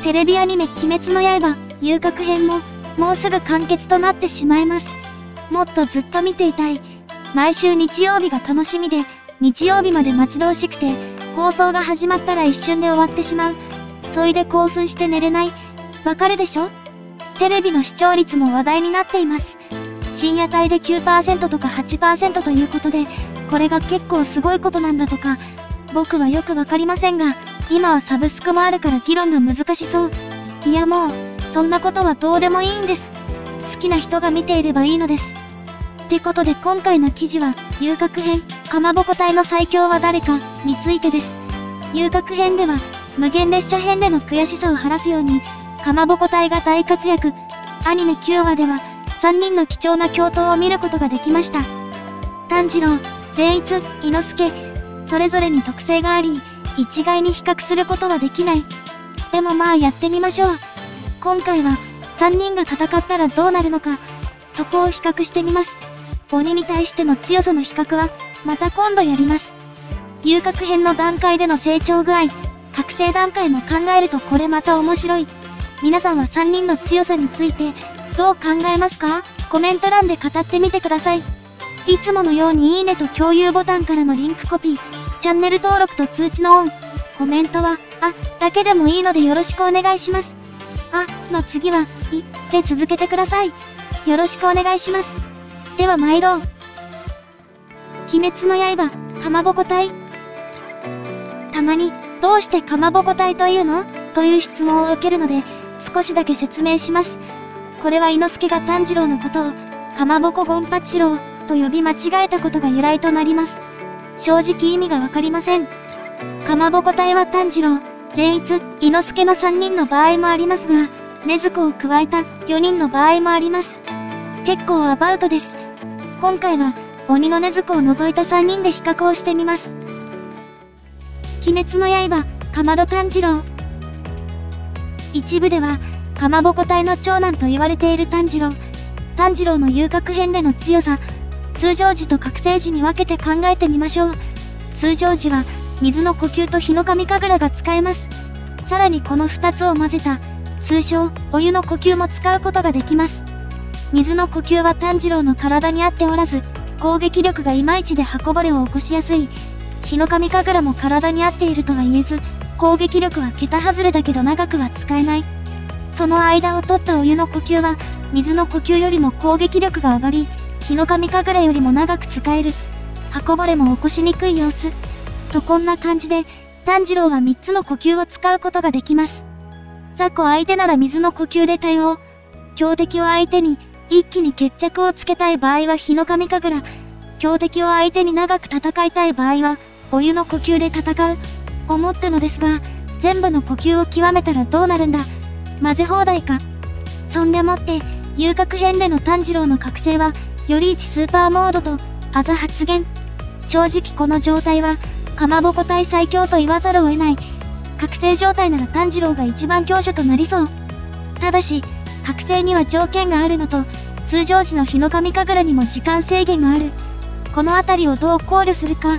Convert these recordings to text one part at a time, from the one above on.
テレビアニメ鬼滅の刃遊郭編ももうすぐ完結となってしまいます。もっとずっと見ていたい。毎週日曜日が楽しみで、日曜日まで待ち遠しくて、放送が始まったら一瞬で終わってしまう。そいで興奮して寝れない。わかるでしょ？テレビの視聴率も話題になっています。深夜帯で 9% とか 8% ということで、これが結構すごいことなんだとか、僕はよくわかりませんが、今はサブスクもあるから議論が難しそう。いやもう、そんなことはどうでもいいんです。好きな人が見ていればいいのです。ってことで今回の記事は、遊郭編、かまぼこ隊の最強は誰かについてです。遊郭編では、無限列車編での悔しさを晴らすように、かまぼこ隊が大活躍。アニメ9話では、3人の貴重な共闘を見ることができました。炭治郎、善逸、伊之助、それぞれに特性があり、一概に比較することはできない。でもまあやってみましょう。今回は、3人が戦ったらどうなるのか、そこを比較してみます。鬼に対しての強さの比較は、また今度やります。遊郭編の段階での成長具合、覚醒段階も考えるとこれまた面白い。皆さんは3人の強さについて、どう考えますか？コメント欄で語ってみてください。いつものようにいいねと共有ボタンからのリンクコピー、チャンネル登録と通知のオン、コメントは、だけでもいいのでよろしくお願いします。の次は、で続けてください。よろしくお願いします。では参ろう。鬼滅の刃、かまぼこ隊。たまに、どうしてかまぼこ隊というの？という質問を受けるので、少しだけ説明します。これは伊之助が炭治郎のことを、かまぼこ権八郎と呼び間違えたことが由来となります。正直意味がわかりません。かまぼこ隊は炭治郎、善逸、伊之助の3人の場合もありますが、禰豆子を加えた4人の場合もあります。結構アバウトです。今回は、鬼の禰豆子を除いた3人で比較をしてみます。鬼滅の刃、かまど炭治郎。一部では、かまぼこ隊の長男と言われている炭治郎。炭治郎の遊郭編での強さ、通常時と覚醒時に分けて考えてみましょう。通常時は、水の呼吸と火の神神楽が使えます。さらにこの2つを混ぜた、通称、お湯の呼吸も使うことができます。水の呼吸は炭治郎の体に合っておらず、攻撃力がいまいちで刃こぼれを起こしやすい。火の神神楽も体に合っているとは言えず、攻撃力は桁外れだけど長くは使えない。その間を取ったお湯の呼吸は、水の呼吸よりも攻撃力が上がり、火の神神楽よりも長く使える。刃こぼれも起こしにくい様子。とこんな感じで、炭治郎は3つの呼吸を使うことができます。雑魚相手なら水の呼吸で対応。強敵を相手に、一気に決着をつけたい場合は火の神神楽。強敵を相手に長く戦いたい場合は、お湯の呼吸で戦う。思ったのですが、全部の呼吸を極めたらどうなるんだ。混ぜ放題か。そんでもって、遊郭編での炭治郎の覚醒は、より1スーパーモードと、あざ発言。正直この状態は、かまぼこ隊最強と言わざるを得ない。覚醒状態なら炭治郎が一番強者となりそう。ただし、覚醒には条件があるのと、通常時の火の神神楽にも時間制限がある。このあたりをどう考慮するか。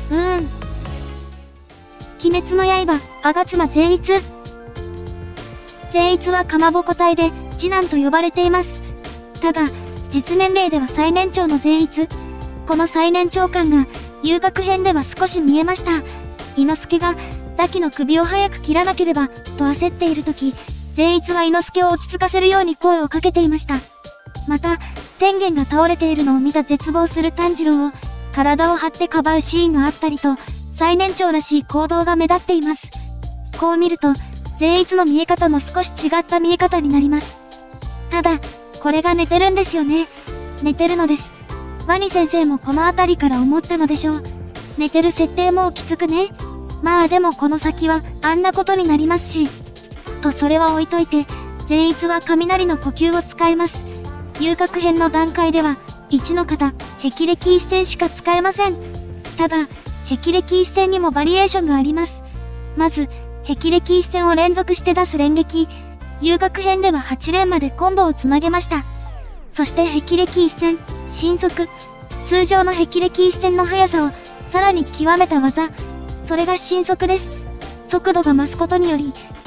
鬼滅の刃、吾妻善逸。善逸はかまぼこ隊で次男と呼ばれています。ただ、実年齢では最年長の善逸。この最年長感が遊郭編では少し見えました。伊之助が、ダキの首を早く切らなければ、と焦っているとき、善逸は伊之助を落ち着かせるように声をかけていました。また、天元が倒れているのを見た絶望する炭治郎を、体を張ってかばうシーンがあったりと、最年長らしい行動が目立っています。こう見ると、善逸の見え方も少し違った見え方になります。ただ、これが寝てるんですよね。寝てるのです。ワニ先生もこの辺りから思ったのでしょう。寝てる設定もうきつくね。まあでもこの先はあんなことになりますし。とそれは置いといて、善逸は雷の呼吸を使えます。遊郭編の段階では、1の方、霹靂一閃しか使えません。ただ、霹靂一閃にもバリエーションがあります。まず、霹靂一閃を連続して出す連撃。遊郭編では8連までコンボをつなげました。そして霹靂一閃、神速。通常の霹靂一閃の速さをさらに極めた技。それが神速です。速度が増すことにより、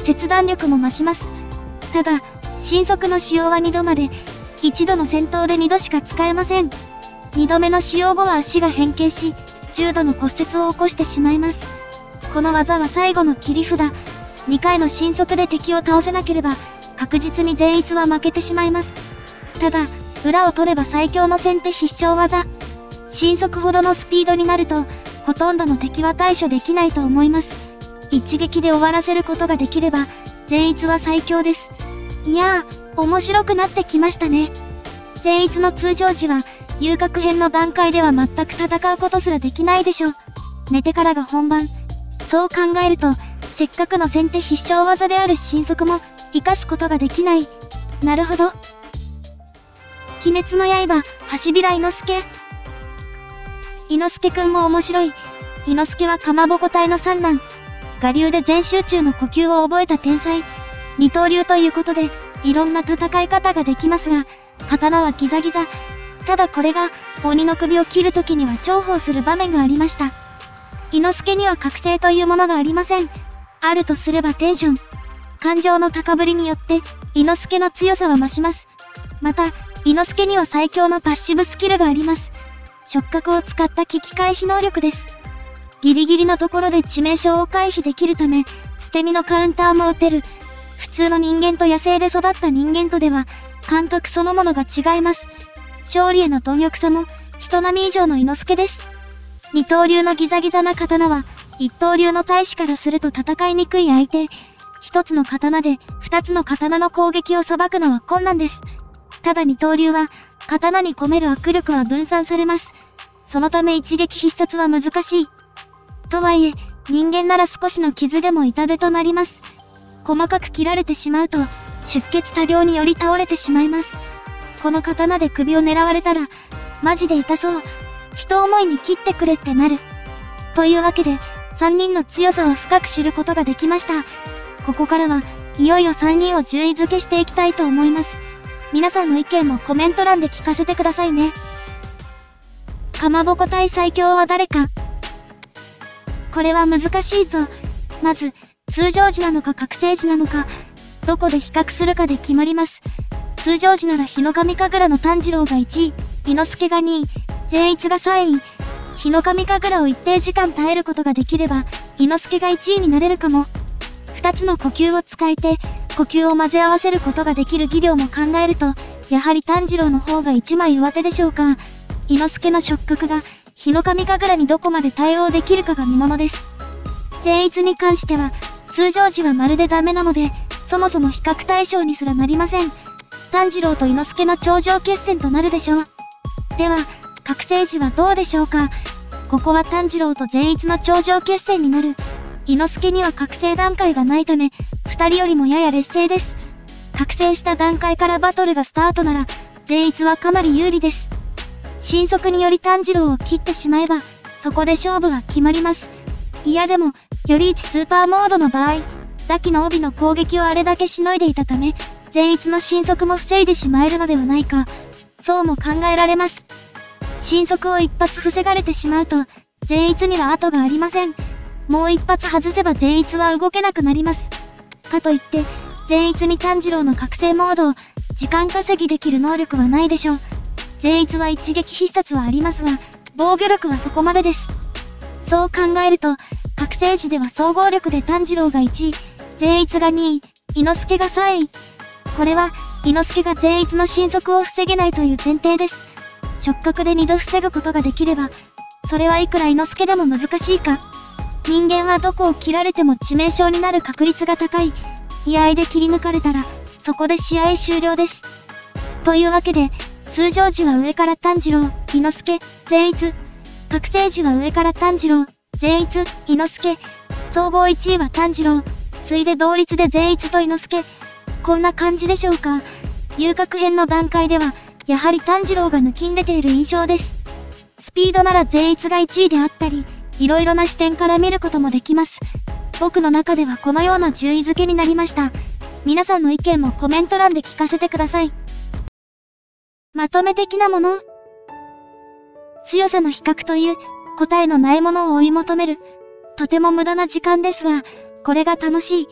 切断力も増します。ただ、神速の使用は2度まで、1度の戦闘で2度しか使えません。2度目の使用後は足が変形し、重度の骨折を起こしてしまいます。この技は最後の切り札。2回の神速で敵を倒せなければ、確実に善逸は負けてしまいます。ただ、裏を取れば最強の先手必勝技。神速ほどのスピードになると、ほとんどの敵は対処できないと思います。一撃で終わらせることができれば、善逸は最強です。いやー、面白くなってきましたね。善逸の通常時は、遊郭編の段階では全く戦うことすらできないでしょう。寝てからが本番。そう考えると、せっかくの先手必勝技である神速も、活かすことができない。なるほど。鬼滅の刃、橋平伊之助。伊之助くんも面白い。伊之助はかまぼこ隊の三男。我流で全集中の呼吸を覚えた天才。二刀流ということで、いろんな戦い方ができますが、刀はギザギザ。ただこれが、鬼の首を切るときには重宝する場面がありました。伊之助には覚醒というものがありません。あるとすればテンション。感情の高ぶりによって、伊之助の強さは増します。また、伊之助には最強のパッシブスキルがあります。触覚を使った危機回避能力です。ギリギリのところで致命傷を回避できるため、捨て身のカウンターも打てる。普通の人間と野生で育った人間とでは、感覚そのものが違います。勝利への貪欲さも、人並み以上の伊之助です。二刀流のギザギザな刀は、一刀流の大使からすると戦いにくい相手。一つの刀で、二つの刀の攻撃を裁くのは困難です。ただ二刀流は、刀に込める握力は分散されます。そのため一撃必殺は難しい。とはいえ、人間なら少しの傷でも痛手となります。細かく切られてしまうと、出血多量により倒れてしまいます。この刀で首を狙われたら、マジで痛そう。人思いに切ってくれってなる。というわけで、3人の強さを深く知ることができました。ここからは、いよいよ3人を順位付けしていきたいと思います。皆さんの意見もコメント欄で聞かせてくださいね。かまぼこ隊最強は誰か？これは難しいぞ。まず、通常時なのか覚醒時なのか、どこで比較するかで決まります。通常時なら日の神神楽の炭治郎が1位、伊之助が2位、善逸が3位。日の神神楽を一定時間耐えることができれば、伊之助が1位になれるかも。2つの呼吸を使えて、呼吸を混ぜ合わせることができる技量も考えると、やはり炭治郎の方が1枚上手でしょうか。伊之助の触覚が、日の神神楽にどこまで対応できるかが見ものです。善逸に関しては、通常時はまるでダメなので、そもそも比較対象にすらなりません。炭治郎と伊之助の頂上決戦となるでしょう。では、覚醒時はどうでしょうか。ここは炭治郎と善逸の頂上決戦になる。伊之助には覚醒段階がないため、二人よりもやや劣勢です。覚醒した段階からバトルがスタートなら、善逸はかなり有利です。神速により炭治郎を切ってしまえば、そこで勝負は決まります。いやでも、より1スーパーモードの場合、ダキの帯の攻撃をあれだけしのいでいたため、善逸の神速も防いでしまえるのではないか。そうも考えられます。神速を一発防がれてしまうと、善逸には後がありません。もう一発外せば善逸は動けなくなります。かといって、善逸に炭治郎の覚醒モードを時間稼ぎできる能力はないでしょう。善逸は一撃必殺はありますが、防御力はそこまでです。そう考えると、覚醒時では総合力で炭治郎が1位、善逸が2位、伊之助が3位。これは、伊之助が善逸の神速を防げないという前提です。触覚で2度防ぐことができれば、それはいくら伊之助でも難しいか。人間はどこを切られても致命傷になる確率が高い。居合で切り抜かれたら、そこで試合終了です。というわけで、通常時は上から炭治郎、伊之助、善逸。覚醒時は上から炭治郎、善逸、伊之助。総合1位は炭治郎。次いで同率で善逸と伊之助。こんな感じでしょうか。遊郭編の段階では、やはり炭治郎が抜きん出ている印象です。スピードなら善逸が1位であったり、いろいろな視点から見ることもできます。僕の中ではこのような順位付けになりました。皆さんの意見もコメント欄で聞かせてください。まとめ的なもの。強さの比較という答えのないものを追い求める。とても無駄な時間ですが、これが楽しい。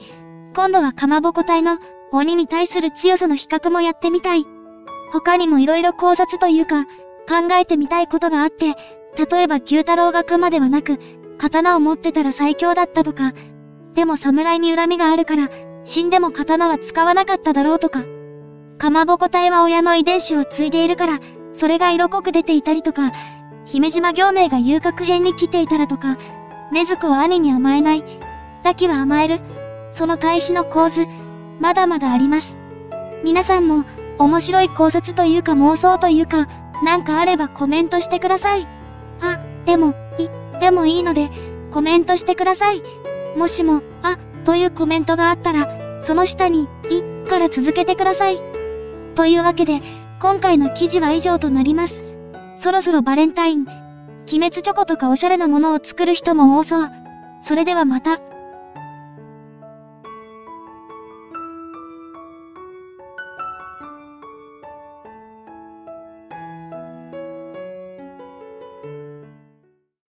今度はかまぼこ隊の鬼に対する強さの比較もやってみたい。他にも色々考察というか、考えてみたいことがあって、例えば九太郎が鎌ではなく、刀を持ってたら最強だったとか、でも侍に恨みがあるから、死んでも刀は使わなかっただろうとか、かまぼこ隊は親の遺伝子を継いでいるから、それが色濃く出ていたりとか、姫島行明が遊郭編に来ていたらとか、禰豆子は兄に甘えない、堕姫は甘える、その対比の構図、まだまだあります。皆さんも、面白い考察というか妄想というか、なんかあればコメントしてください。でもいいので、コメントしてください。もしも、というコメントがあったら、その下に、から続けてください。というわけで、今回の記事は以上となります。そろそろバレンタイン、鬼滅チョコとかおしゃれなものを作る人も多そう。それではまた。